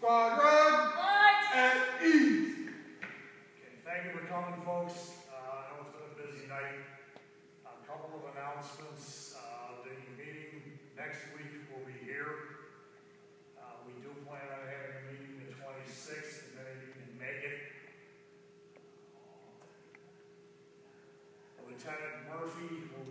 Squadron at ease. Okay, thank you for coming, folks. I know it's been a busy night. A couple of announcements. The meeting next week will be here. We do plan on having a meeting the 26th, if any of you can make it. Lieutenant Murphy will